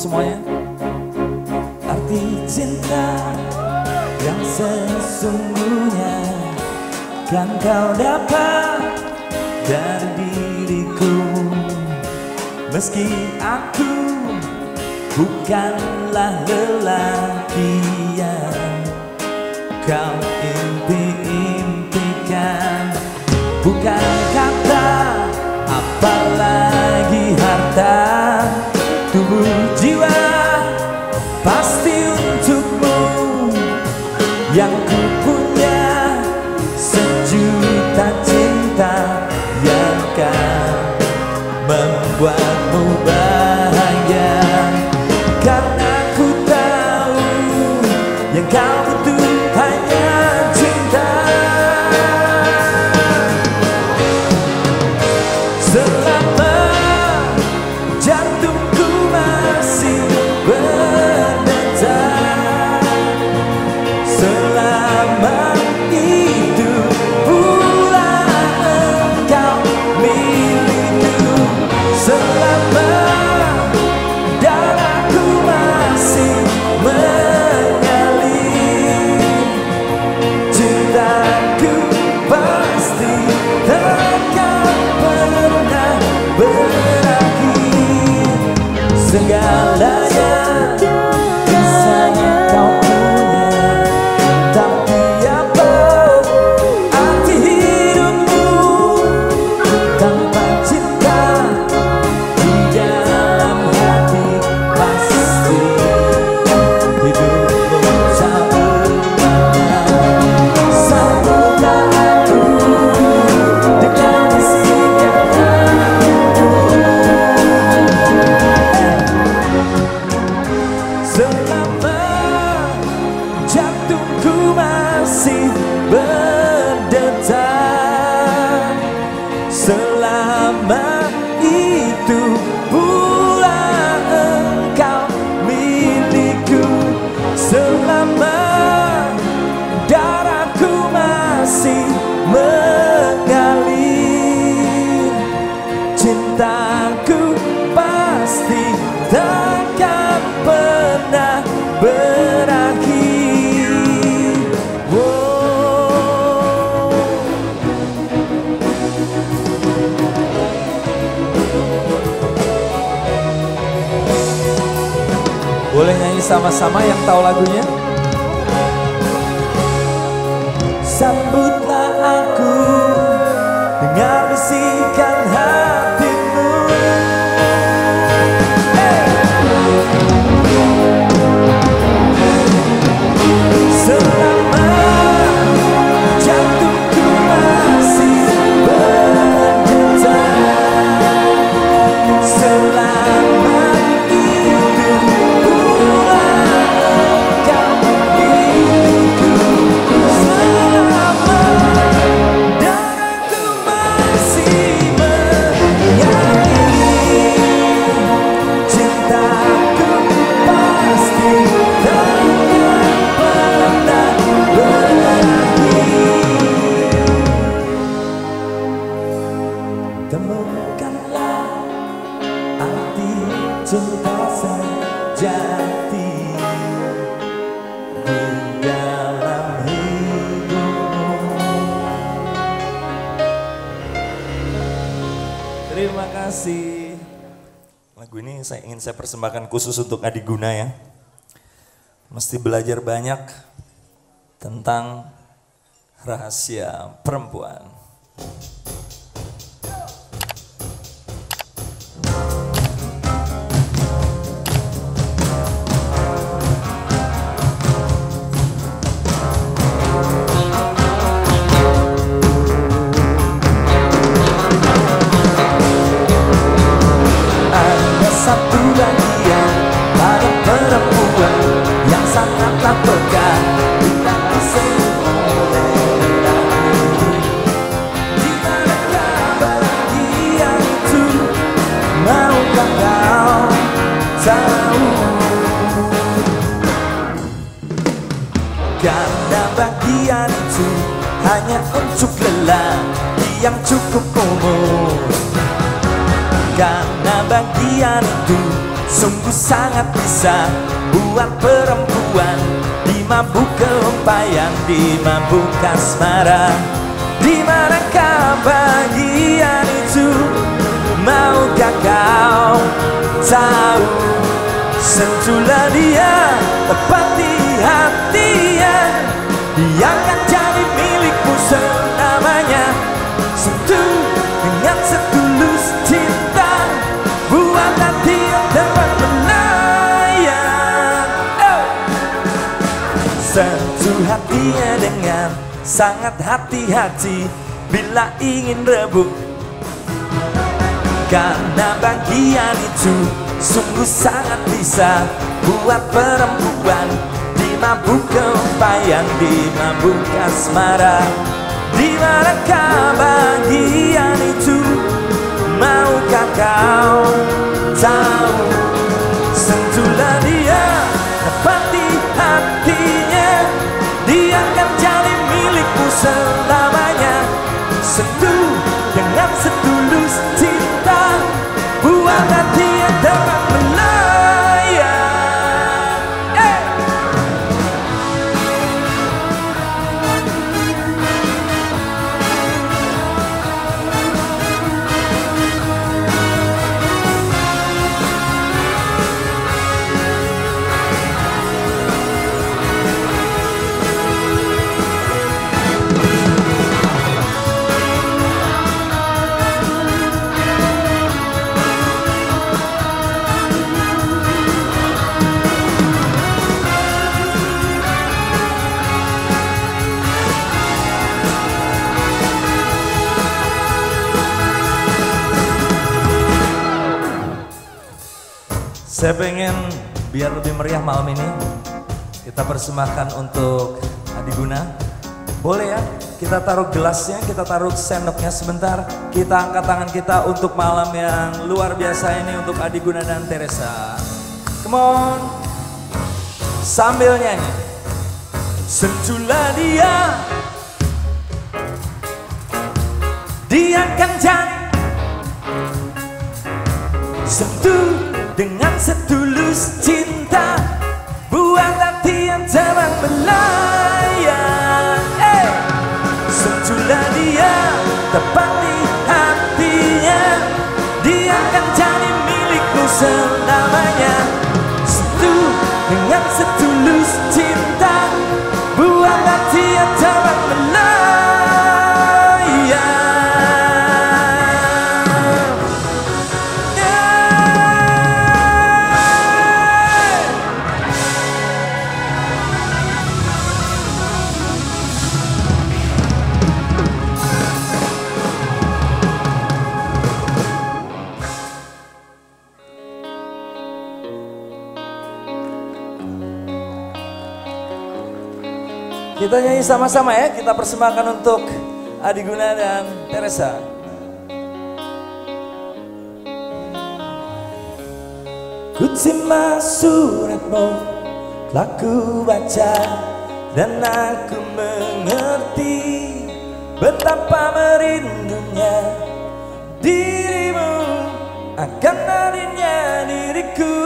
semuanya. Arti cinta yang sesungguhnya kan kau dapat dari diriku. Meski aku bukanlah lelaki yang kau impi-impikan, bukan kata apalagi harta, tubuh jiwa pasti untukmu. Yang ku punya sejuta cinta yang kan membuatmu bahagia. Karena ku tahu yang kau butuh hanya cinta. Selama jantungku masih berdetak, selama itu pula engkau milikku. Selama darahku masih mengalir, cintaku pasti takkan pernah berakhir. Segalanya bisa kau punya, tapi apa arti hidupmu tanpa cinta di dalam hati? Pasti hidupmu tak bermakna. Sambutlah aku dengan bisikan hatiku. Selama jantungku masih berdetak, selama itu pula engkau milikku. Selama darahku masih mengalir, cintaku pasti takkan pernah berakhir. Boleh nyanyi sama-sama yang tahu lagunya? Sambutlah aku dengan bisikan hatimu. Selama jantungku masih berdetak, selama itu pula engkau milikku. Selama darahku masih mengalir, cintaku pasti takkan pernah berakhir. Temukanlah arti cinta sejati di dalam hidupmu. Terima kasih. Lagu ini ingin saya persembahkan khusus untuk Adi Guna ya. Mesti belajar banyak tentang rahasia perempuan. Ada satu bagian pada perempuan yang sangatlah peka bila disentuh oleh lelaki. Di manakah bagian itu? Maukah kau tahu? Karena bagian itu hanya untuk lelaki yang cukup umur. Karena bagian itu sungguh sangat bisa buat perempuan dimabuk kempayan, dimabuk asmara. Di manakah bagian itu? Maukah kau tahu? Sentuhlah dia tepat di hatinya, dia akan jadi milikmu selamanya. Sentuh dengan setulus cinta, buat hati yang dapat melayang. Sentuh hatinya dengan sangat hati-hati bila ingin rebut, karena bagian itu sungguh sangat bisa buat perempuan dimabuk kempayan, dimabuk asmara. Di manakah bagian itu? Maukah kau tahu? Sentuhlah dia tepat di hatinya, dia akan jadi milikmu selamanya. Sentuh dengan setulus cinta, buat hati yang dapat melayang. Saya pengen biar lebih meriah malam ini, kita persembahkan untuk Adiguna. Boleh ya, kita taruh gelasnya, kita taruh sendoknya sebentar. Kita angkat tangan kita untuk malam yang luar biasa ini untuk Adiguna dan Teresa. Come on, sambil nyanyi. Sentuhlah dia, dia akan jadi. Sentuh dengan setulus cinta, buat hati yang terbang melayang. Sentuhlah dia tepat di hatinya, dia akan jadi milikmu selamanya. Sentuh dengan setulus cinta, buat hati yang terbang melayang. Kita nyanyi sama-sama ya, kita persembahkan untuk Adiguna dan Teresa. Ku simak suratmu, telah ku baca, dan aku mengerti betapa merindunya dirimu akan hadirnya diriku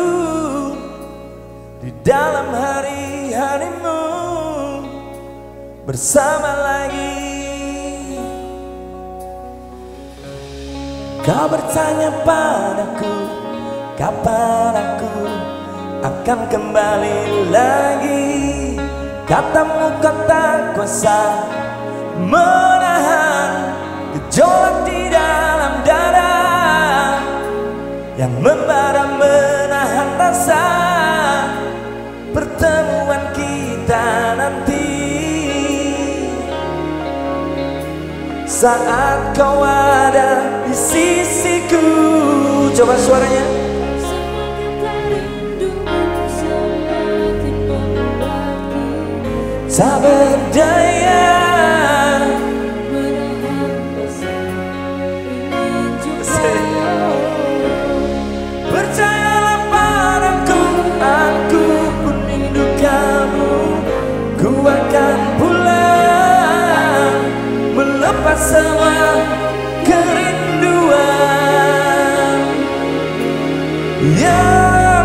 di dalam hari-harimu bersama lagi. Kau bertanya padaku, kapan aku akan kembali lagi. Katamu kau tak kuasa menahan gejolak di dalam dada yang membara menahan rasa pertemuan kita nanti. Saat kau ada di sisiku, coba suaranya. Tak berdaya percayalah padaku, aku pun rindu kamu. Ku akan pulang melepas semua kerinduan. Yeah.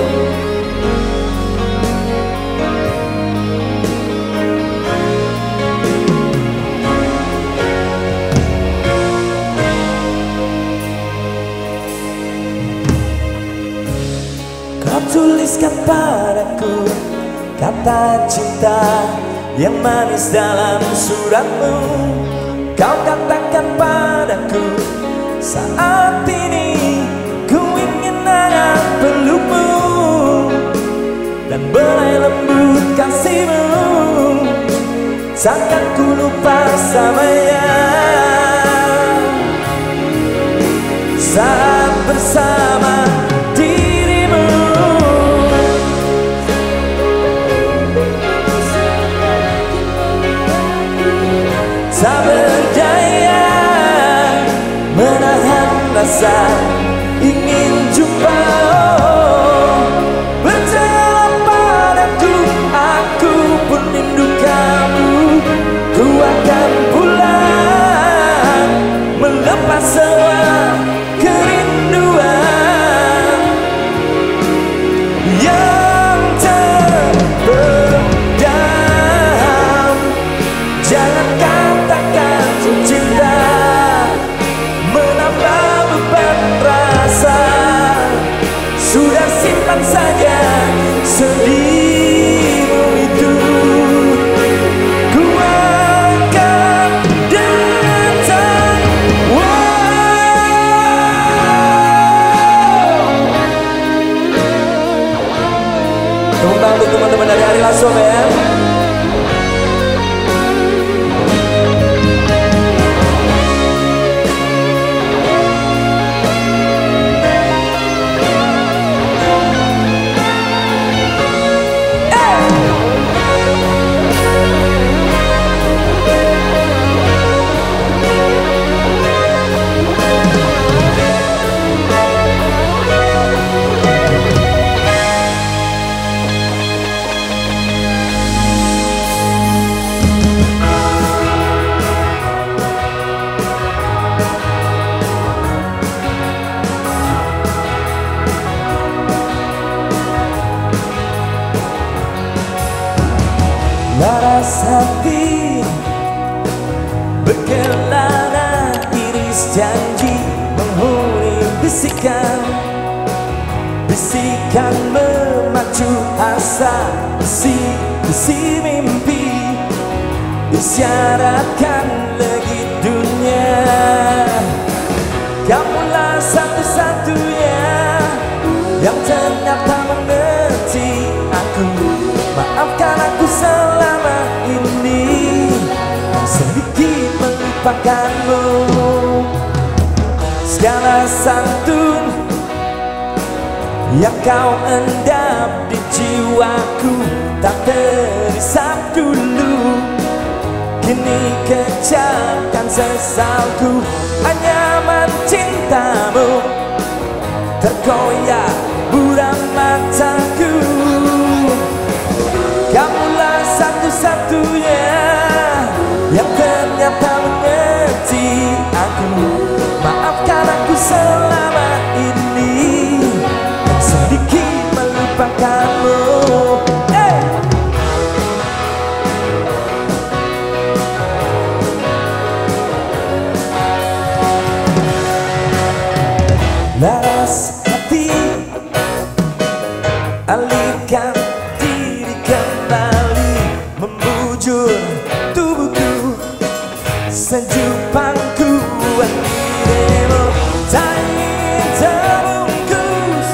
Kau tuliskan padaku kata cinta yang manis dalam suratmu. Kau katakan padaku, saat ini ku ingin hangat pelukmu dan belai lembut kasihmu. Takkan ku lupa samanya saat bersama dirimu. Tak berdaya menahan rasa ingin jumpa. Percayalah padaku, aku pun rindu kamu. Ku akan pulang melepas semua kerinduan yang terpendam. Jangan katakan cinta menambah beban rasa. Sudah simpan saja sedihmu itu. Ku akan datang. Tepuk tangan untuk teman-teman dari Ari Lasso ya. Laras hati berkelana, iris janji menghuni bisikan. Bisikan memacu asa, bisi mimpi isyaratkan legit dunia. Kamulah satu-satunya yang ternyata mengerti aku. Maafkan aku selama ini sedikit melupakanmu. Segala santun yang kau endap di jiwaku tak terisap dulu. Kini kecapkan sesalku, hanya mencintamu terkoyak buram mataku. Kamulah satu-satunya yang ternyata mengerti aku. Maafkan aku selama ini sedikit melupakanmu. Laras hati, alihkan diri kembali, membujur tubuhku, sejuk pangkuan dirimu. Tak ingin terbungkus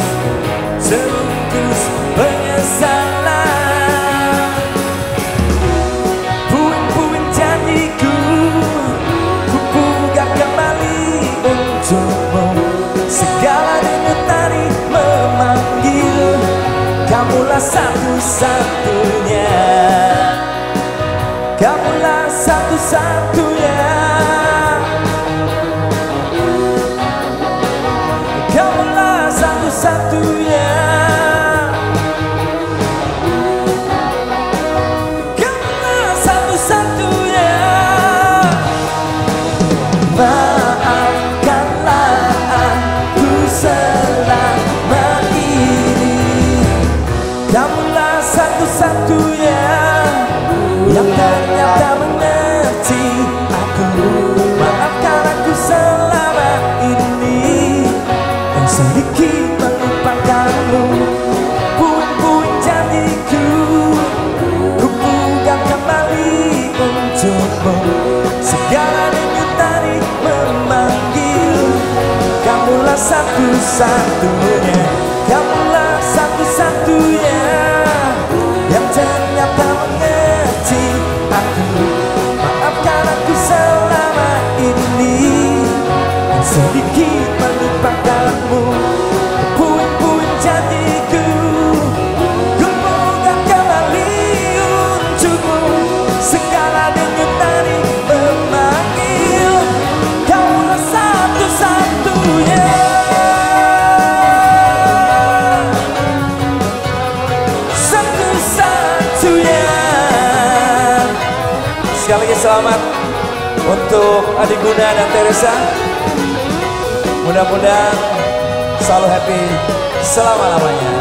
penyesalan. Puing-puing janjiku ku buka kembali untukmu. Segala denyut tadi memanggil, kamulah satu-satunya. Kamulah satu-satunya. Kamulah satu-satunya. Kamulah satu-satunya. Maafkanlah aku selama ini Kamulah satu-satunya yang ternyata mengerti aku. Maafkan aku selama ini yang sedikit melupakanmu. Puing-puing janjiku ku pegang kembali untukmu. Segala denyut tadi memanggil. Kamulah satu-satunya, kamulah satu-satunya yang ternyata mengerti aku. Maafkan aku selama ini yang sedikit melupakanmu. Puing-puing janjiku ku pegang kembali untukmu. Segala denyut tadi memanggil. Kaulah satu-satunya, satu-satunya. Sekali lagi selamat untuk Adi Guna dan Teresa. Mudah-mudahan selalu happy selama-lamanya.